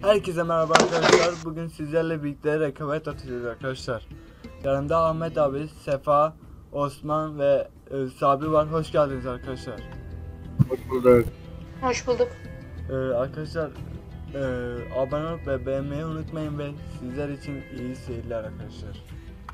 Herkese merhaba arkadaşlar. Bugün sizlerle birlikte rekabet atacağız arkadaşlar. Yanımda Ahmet abi, Sefa, Osman ve Sabri var. Hoş geldiniz arkadaşlar. Hoş bulduk. Hoş bulduk. Arkadaşlar abone olup ve beğenmeyi unutmayın ve sizler için iyi seyirler arkadaşlar.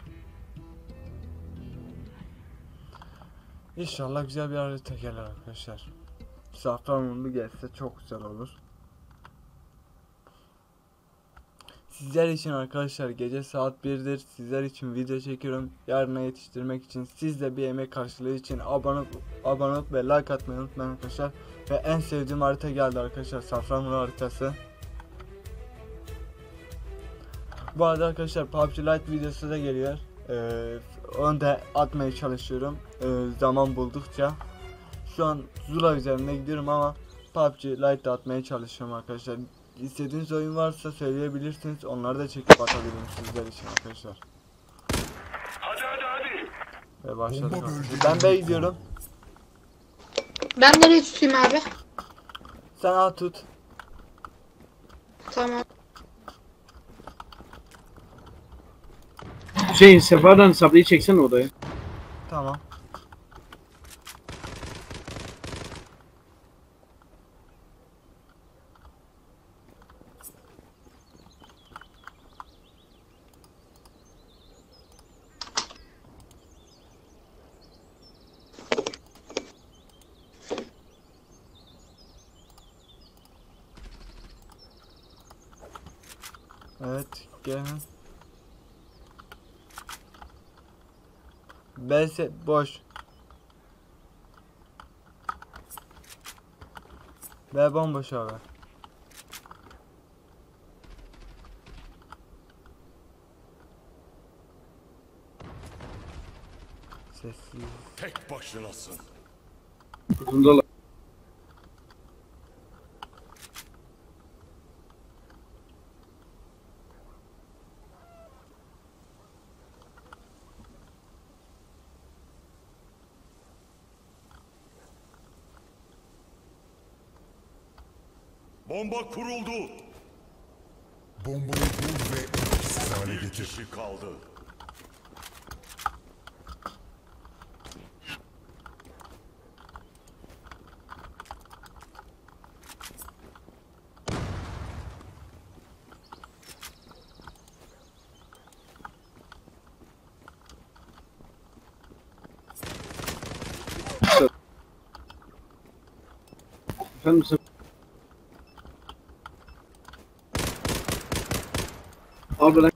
İnşallah güzel bir harita gelir arkadaşlar. Safranbolu gelse çok güzel olur. Sizler için arkadaşlar gece saat 1'dir. Sizler için video çekiyorum. Yarına yetiştirmek için siz de bir emek karşılığı için abone olup ve like atmayı unutmayın arkadaşlar. Ve en sevdiğim harita geldi arkadaşlar. Safranbolu haritası. Bu arada arkadaşlar PUBG Lite videosu da geliyor. Onu da atmaya çalışıyorum. Zaman buldukça. Şu an Zula üzerinde gidiyorum ama PUBG Lite atmaya çalışıyorum arkadaşlar. İstediğiniz oyun varsa söyleyebilirsiniz. Onları da çekip atabilirim sizler için arkadaşlar. Hadi. Ve başladık. Ben B'ye gidiyorum. Ben nereye tutayım abi? Sen A tut. Tamam. Sefa'dan Sabri'yi çeksene odaya. Tamam. Evet, gelin. B boş. B bomboş abi. Sessiz. Tek başınasın. Uzundalar. Bomba kuruldu. Bombayı bul ve etkisiz hale Bir getir. kişi kaldı. Efendim sen... Al bırak.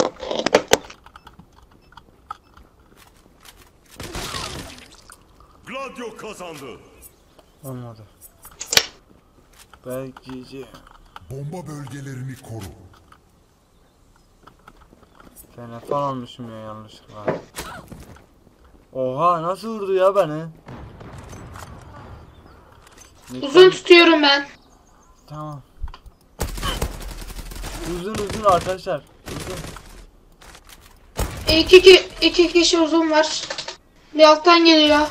Gladio kazandı. Olmadı. GG. Bomba bölgelerini koru. Telefon almışım ya yanlışlıkla. Oha nasıl vurdu ya beni? Uzun tutuyorum ben. Tamam. Uzun arkadaşlar. Uzun. İki kişi uzun var. Bir alttan geliyor.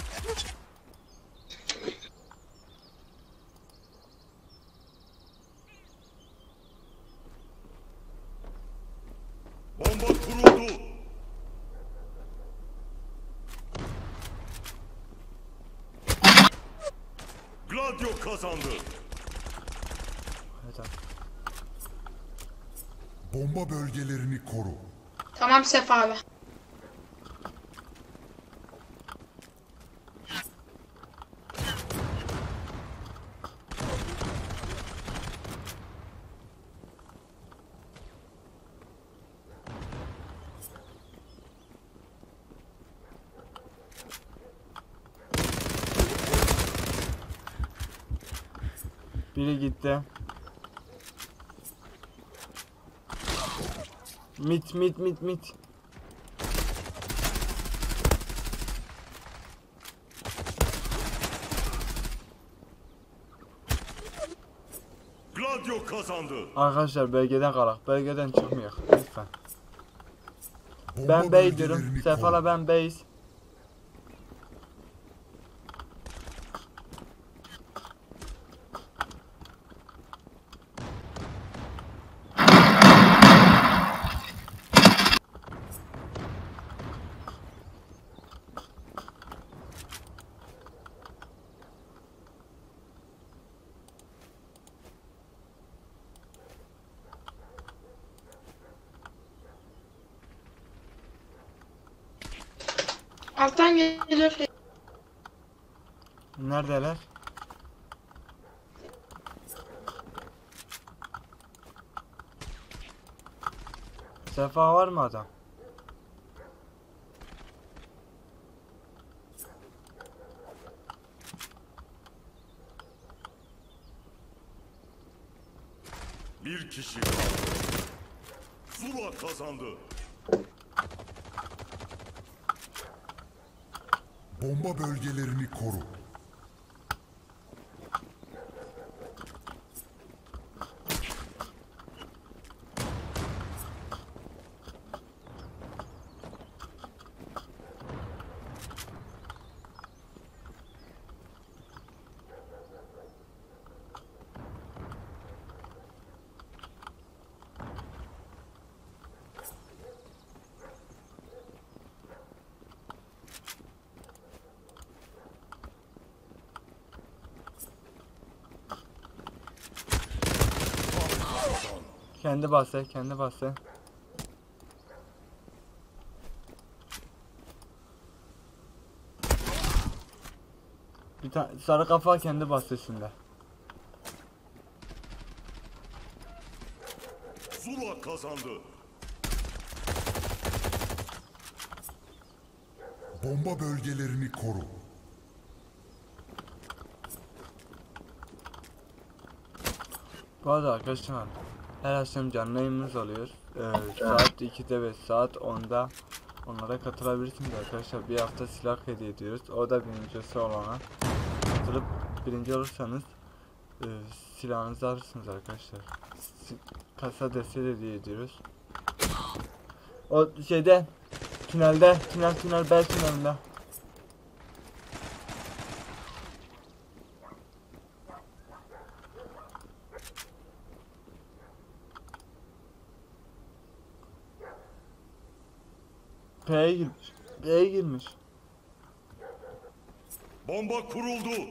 Bomba kuruldu. Gladio kazandı. Evet abi. Bomba bölgelerini koru. Tamam Sefa abi. Biri gitti. Mit. Gladio kazandı. Arkadaşlar bölgeden kalak. Bölgeden çıkmıyor. Lütfen. Bomba Ben B'ye gidiyorum. bölgelerini Sefala koru. ben B'yiz. Alttan geliyor. Neredeler? Sefa var mı adam? Bir kişi kaldı. Zula kazandı. Bomba bölgelerini koru. Kendi bastı, kendi bastı. Bir tane sarı kafa kendi bastı şimdi. Zula kazandı. Bomba bölgelerini koru. Bu arada arkadaşlar her akşam canlı yayınımız oluyor. Saat 2'de ve saat 10'da onlara katılabilirsiniz arkadaşlar. Bir hafta silah hediye ediyoruz. O da birincisi olana. Katılıp birinci olursanız silahınızı alırsınız arkadaşlar. Kasa desteği hediye ediyoruz. O şeyde tünelde, tünel bel tünelinde. P'ye girmiş. P'ye girmiş. Bomba kuruldu.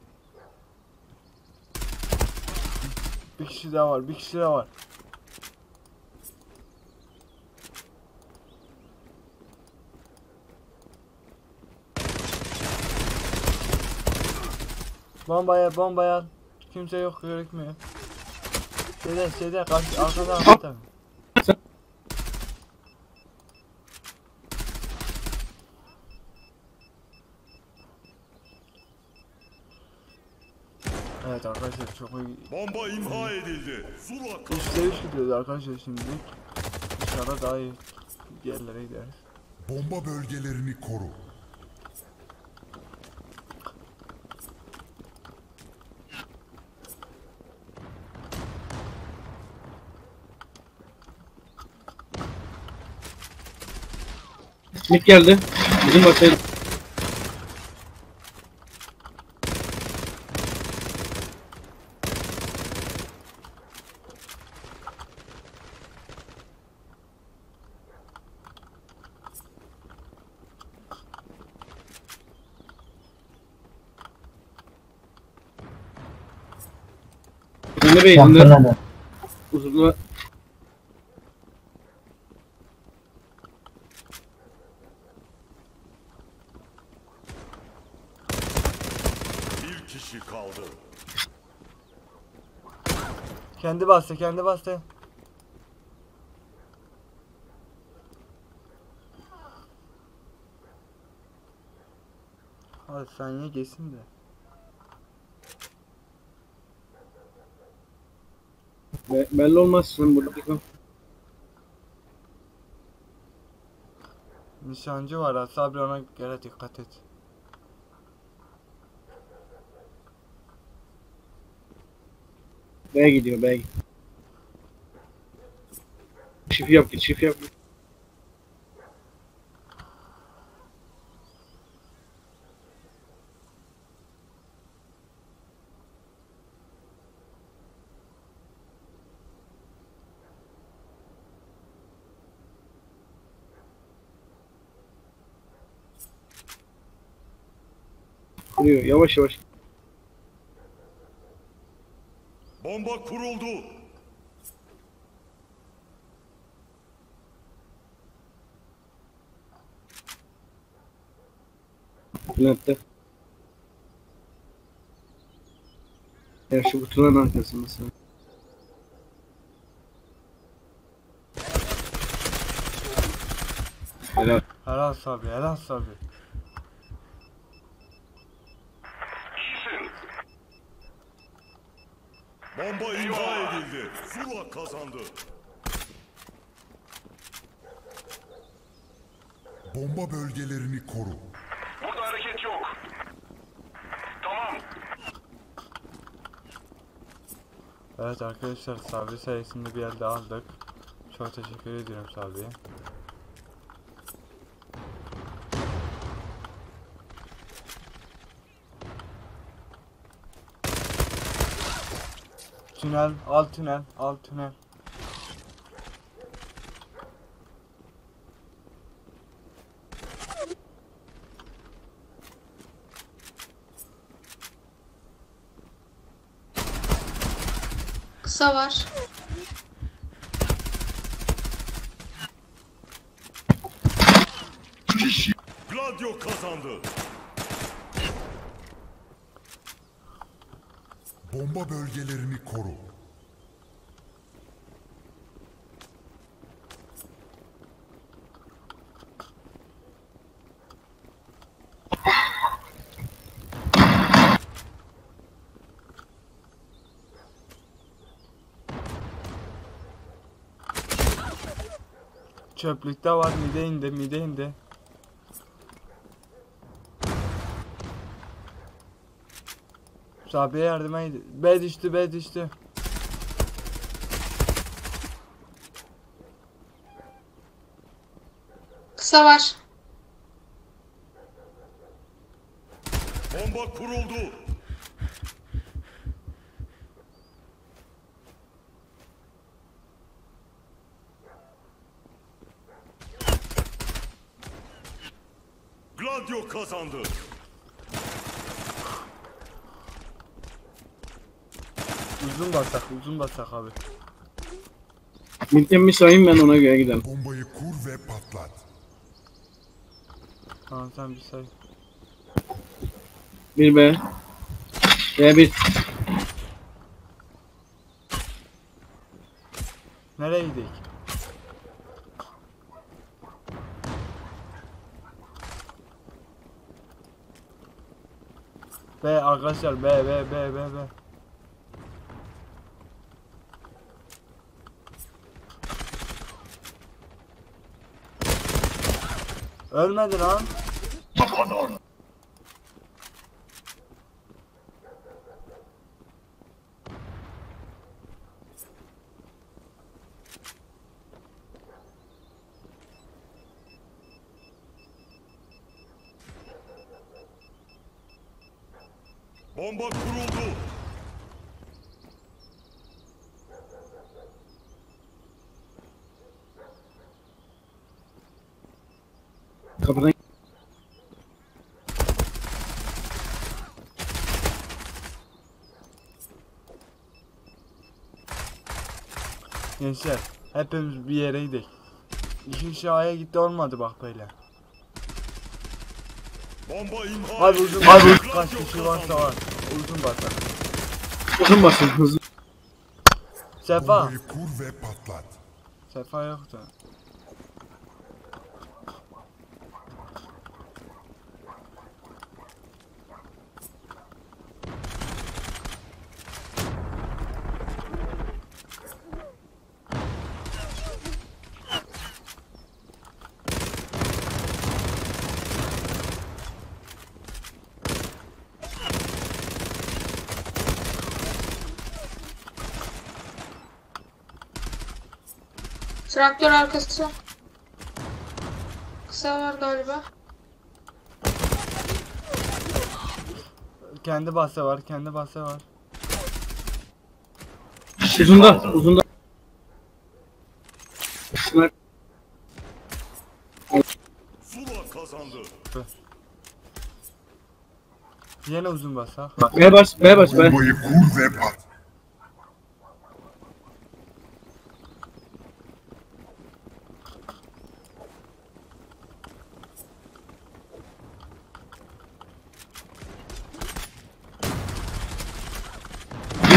Bir kişi daha var, bir kişi daha var. Bombaya. Kimse yok, gözükmüyor. Şeyde karşı arkada. Evet arkadaşlar çok iyi. Bomba imha edildi. Zula kazandı. 3'te 3 gidiyoruz arkadaşlar şimdi. İnşallah daha iyi yerlere gideriz. Bomba bölgelerini koru. Mid geldi. Bizim basaydı. Uzunlu bey, uzunlu. Uzunlu. Bir kişi kaldı. Kendi bastı. Hadi saniye geçsin de. Belli olmaz şimdi burada. Nişancı var ha, Sabri ona göre dikkat et. B'ye gidiyor, B'ye gidiyor. Çift yap git, çift yap git. Kuruyor, yavaş yavaş. Bomba kuruldu. Planette. Ya şu kutuların arkasında sen. Helal. Helal Sabri, helal Sabri. Bomba imha edildi. Zula kazandı. Bomba bölgelerini koru. Burada hareket yok. Tamam. Evet arkadaşlar, Sabri sayesinde bir elde aldık. Çok teşekkür ediyorum Sabri'ye. Tünel, alt tünel, alt tünel. Kısa var. Gladio kazandı. Bomba bölgelerini koru. Çöplükte var, mide indi, mide indi. Sabri'ye yardıma gidi. B düştü, B düştü. Kısa var. Bomba kuruldu. Gladio kazandı. Uzun basak abi. Midden bir sayayım ben ona göre gidelim. Bombayı kur ve patlat. Tamam sen bir say. 1 B. B1. Nereye gidelim? B arkadaşlar, B. Ölmedi lan. Bomba kuruldu. Kapıdan Gençler, hepimiz bir yere gidelim. İki kişi A'ya gitti, olmadı bak böyle. Bomba imha Hadi edildi. uzun kaç kişi varsa var. Uzun basak. uzun basın hızlı. Sefa. Bombayı kur ve patlat. Sefa yoktu. Traktör arkası. Kısa var galiba. Kendi bahse var, kendi bahse var. Uzunda. Sniper. Zula kazandı. Yine uzun basak. B bas, B bas, B. Bombayı kur ve pat.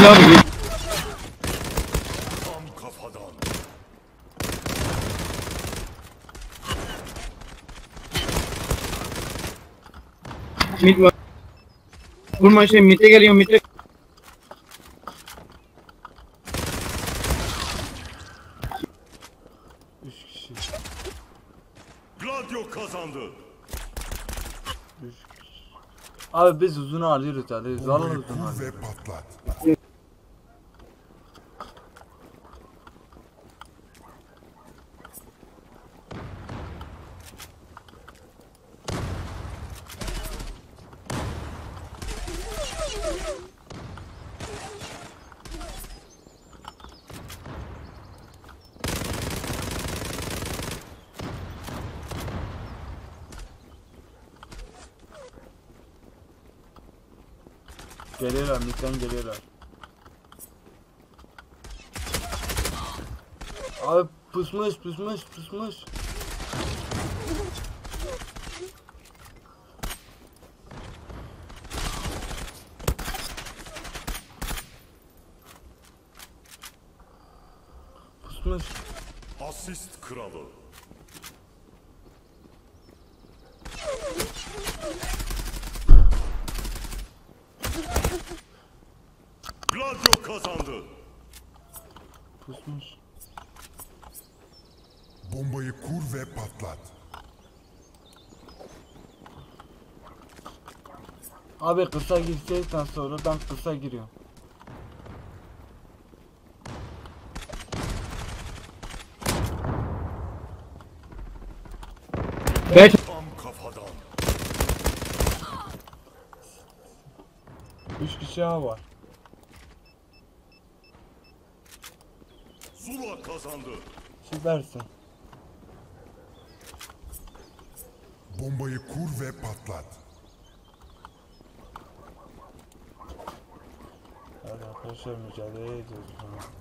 abi gir. Tam kafadan. Mid var. Vurma şey mid'e geliyor mid'e. Üç kişi. Gladio kazandı. Üç kişi. Abi biz uzunu alıyoruz hadi. Zorla Bombayı uzun kur alıyoruz. ve patlat. Geliyorlar, midden geliyorlar. Abi pusmuş. Pusmuş. Asist kralı. Gladio kazandı. Pusmuş. Bombayı kur ve patlat. Abi kısa girseysen sonradan kısa giriyor. Beş. Tam kafadan. 3 kişi daha var. Zula kazandı. Süpersin. Bombayı kur ve patlat. Hadi arkadaşlar mücadele ediyoruz şu an.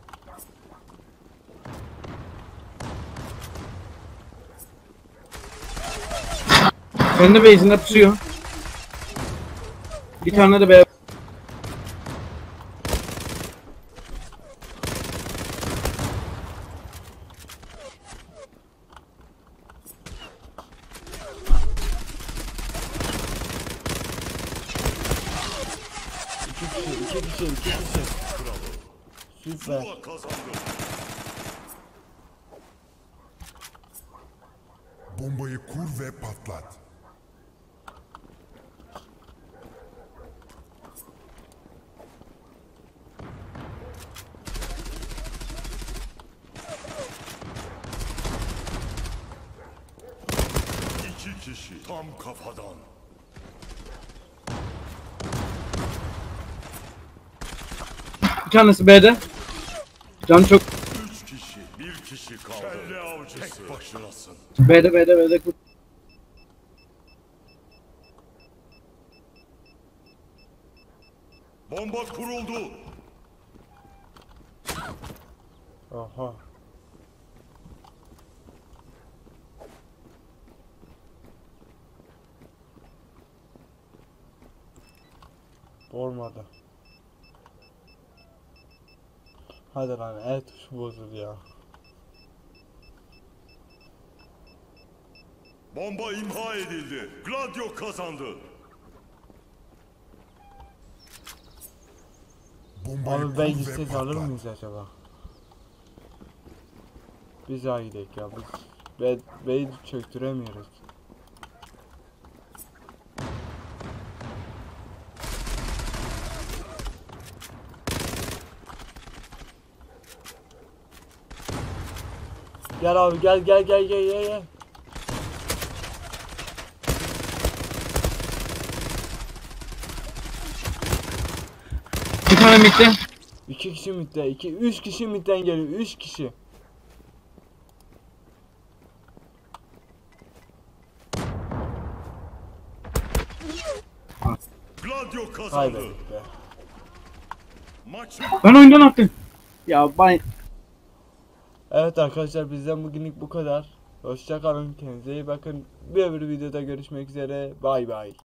Kendi base'inde pusuyor. Bir tane de B. İki kişi. Süper. Zula kazandı. Bombayı kur ve patlat. İki kişi. Tam kafadan. Bir tanesi B'de. Can çok. Üç kişi. Bir kişi kaldı. Kelle avcısı. Tek başınasın. B'de. Bomba kuruldu. Oha. Olmadı. Hadi lan tuşu bozuldu ya. Bomba imha edildi. Gladio kazandı. Bombayı Abi kur ben ve gitsek alır patlat. mıyız acaba? Biz daha gidelim ya biz B'yi çöktüremiyoruz. Gel abi gel. Bir tane mid'de. 2 kişi midde, 3 kişi midden geliyor, 3 kişi. Gladio kazandı. Kaybettik be. Maç Ben oyundan attım. Ya ben. Evet arkadaşlar bizden bugünlük bu kadar. Hoşça kalın, kendinize iyi bakın. Bir öbür videoda görüşmek üzere. Bay bay.